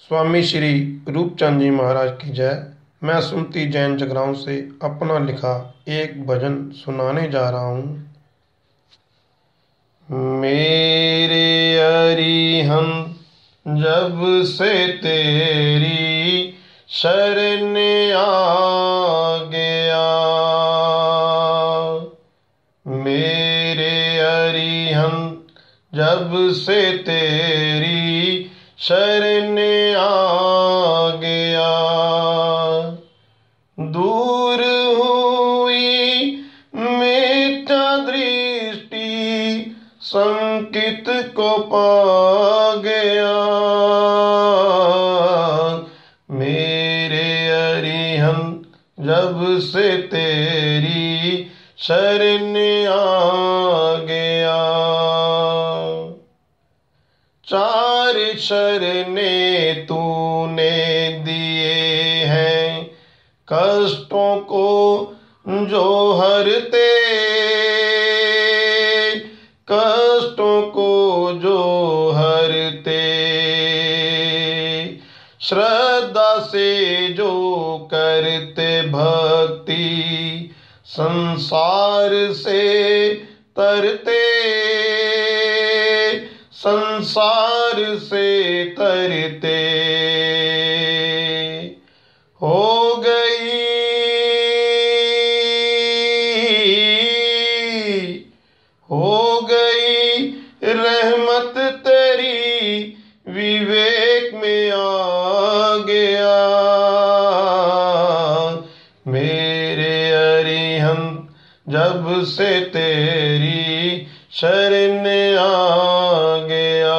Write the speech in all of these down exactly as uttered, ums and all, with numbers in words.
स्वामी श्री रूपचंद जी महाराज की जय। मैं सुमति जैन जगरांव से अपना लिखा एक भजन सुनाने जा रहा हूँ। मेरे अरिहंत जब से तेरी शरण आ गया, मेरे अरिहंत जब से तेरी शरण आ गया, दूर हुई मिथ्या दृष्टि संकित को पा गया। मेरे अरिहंत जब से तेरी शरण आ गया, चार शरणे तूने दिए हैं कष्टों को जो हरते, कष्टों को जो हरते, श्रद्धा से जो करते भक्ति संसार से तरते, संसार से तरते। हो गई हो गई रहमत तेरी, विवेक में आ गया। मेरे अरिहंत जब से तेरी शरण आ गया,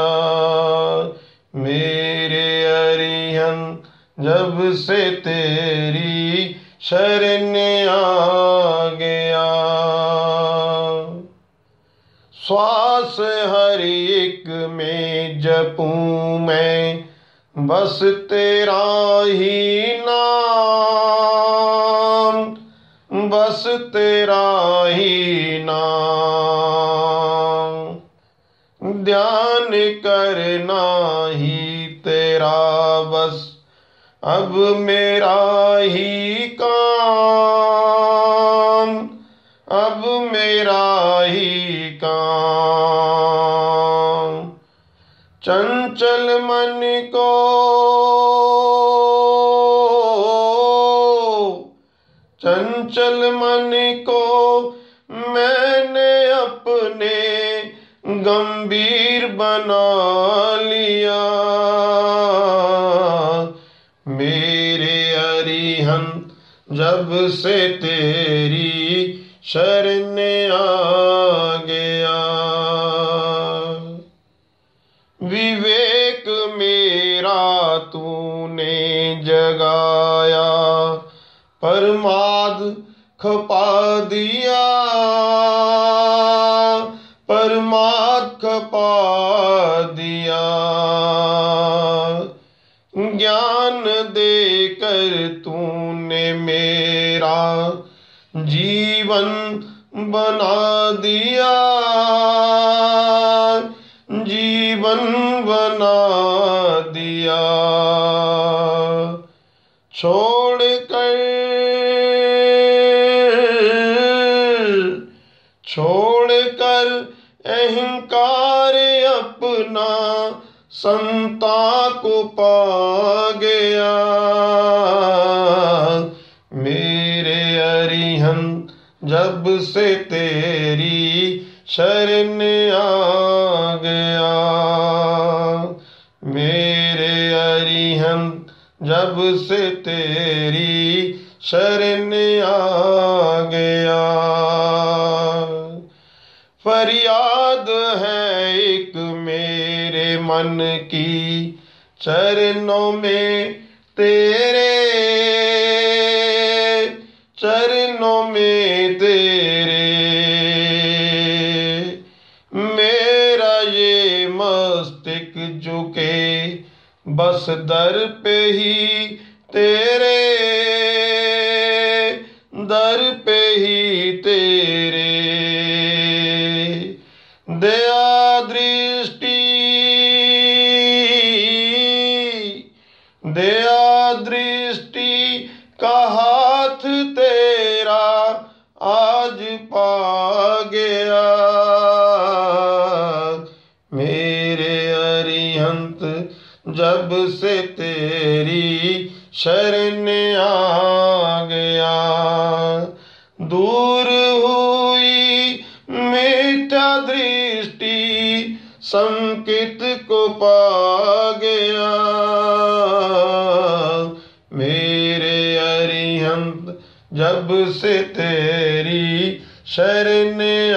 मेरे अरिहंत जब से तेरी शरण आ गया। श्वास हर एक में जपूं मैं बस तेरा ही नाम, बस तेरा ही नाम, ध्यान करना ही तेरा बस अब मेरा ही काम, अब मेरा ही काम। चंचल मन को चंचल मन को मैंने अपने गंभीर बना लिया। मेरे अरिहंत जब से तेरी शरण आ गया, विवेक मेरा तूने जगाया, परमाद खपा दिया, परमाद खपा दिया। ज्ञान देकर तूने मेरा जीवन बना दिया, जीवन बना दिया। छोड़ कर छोड़ कर अहंकार अपना संता को पा गया। मेरे अरिहंत जब से तेरी शरण आ गया, मेरे अरिहंत जब से तेरी शरण आ गया। फरियाद है एक मेरे मन की चरणों में तेरे, चरणों में तेरे। मेरा ये मस्तिष्क झुके बस दर पे ही तेरे, दर पे ही तेरे। दया दृष्टि अरिहंत जब से तेरी शरण आ गया। दूर हुई मिथ्या दृष्टि संकित को पा गया। मेरे अरिहंत जब से तेरी शरण